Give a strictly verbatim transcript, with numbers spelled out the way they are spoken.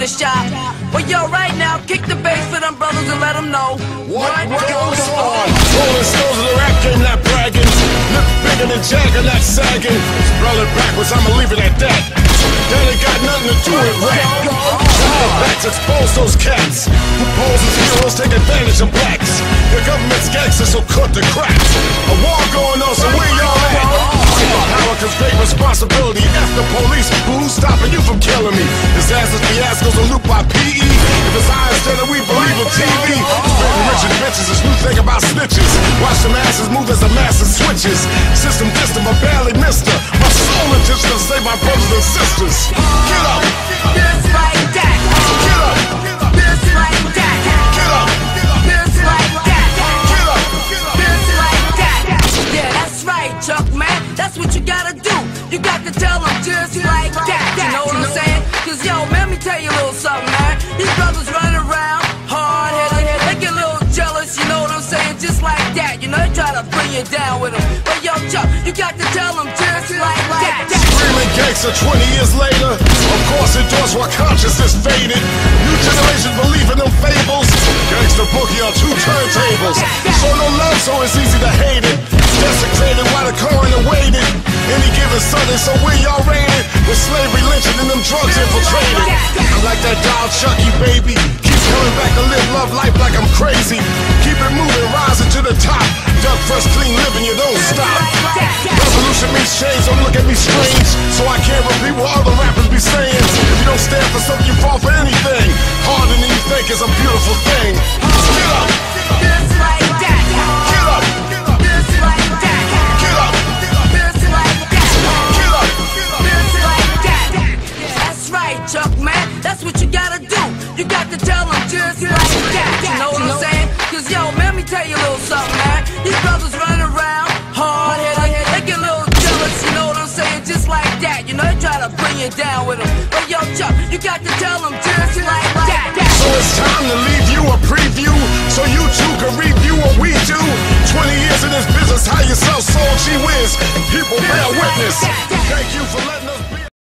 the shop. Well, yo, right now, kick the bass for them brothers and let them know what, what goes on. Rolling stones of the rap game, not bragging. Look bigger than Jagger, not sagging. Spell it backwards, I'ma leave it at that. That ain't got nothing to do with rap. The backs expose those cats who pose as heroes, take advantage of blacks. The government's gangsters, so cut the cracks. A war going on, so where y'all at? Power, cause great responsibility. F the police, who's stopping you from killing me? Disasters, fiascos, a loop by P E. If it's I instead of we believe in T V. Spreading rich and bitches, is new thing about snitches. Watch the masses move as the masses switches. System distant, but barely missed her. My soul intention to save my brothers and sisters. Get up! Just like that. Get up! Just like that. Get up! Just like that. Get up! Just like that. Yeah, that's right, Chuck, man. That's what you gotta do. You got to tell them just like that. You know what I'm saying? Cause yo, man, let me tell you a little something, man. These brothers running around, hard-headed, they get a little jealous, you know what I'm saying? Just like that, you know, they try to bring you down with them. But yo, Chuck, you got to tell them just like that. Screaming gangster twenty years later. Of course endorsed while consciousness faded. New generation believe in them fables. Gangster boogie on two turntables. Show no love, so it's easy to hate it. Desecrated while the coroner waited. Any given Sunday, so where y'all raided? With slavery lynching and them drugs infiltrated. I'm like that doll Chucky, baby. Keep coming back to live love life like I'm crazy. Keep it moving, rising to the top. Duck fresh, clean living, you don't stop. Revolution means change, don't look at me strange. So I can't repeat what other rappers be saying. If you don't stand for something, you fall for anything. Harder than you think is a beautiful thing. Get up! Just like that. Get up! Just like that. Get up! Just like that. Get up! Just like that. That's right, Chuck, man. That's what you gotta do. You got to tell them just like that. You know what I'm saying? Cause yo, man, let me tell you a little something, man. These brothers running around, hard-headed, they get a little jealous, you know what I'm saying? Just like that. You know, they try to bring you down with them. But yo, Chuck, you got to tell them just like that. So it's time to leave you a preview, so you too can review